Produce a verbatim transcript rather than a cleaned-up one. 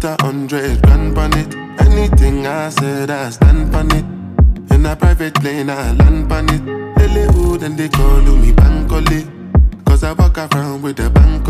put a hundred grand on it. Anything I said, I stand on it. In a private lane, I land on it. Lily hood and they call me Bankole. Cause I walk around with a bank